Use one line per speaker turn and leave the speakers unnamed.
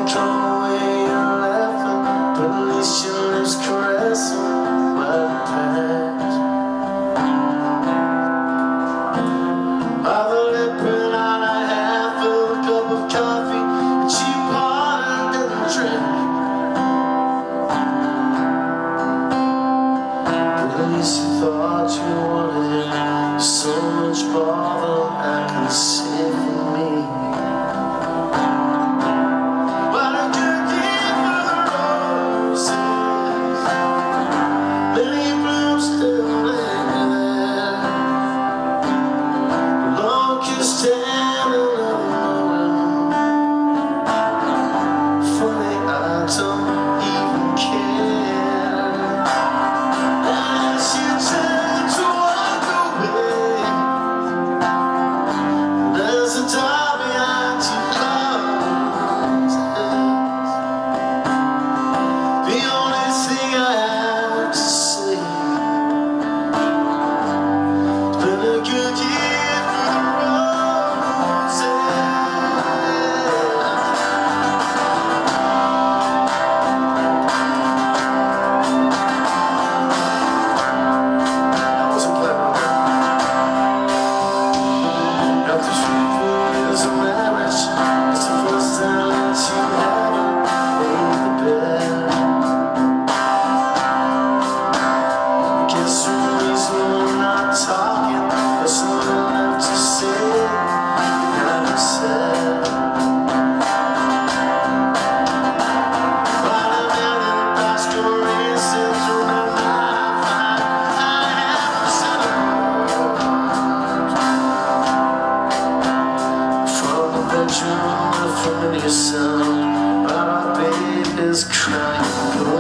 throw away your laughing, but at least your lips caressing my past. While the lipping on a half of a cup of coffee that she bought and didn't drink. But at least you thought you wanted so much more than I can say for me. From yourself, my baby's crying.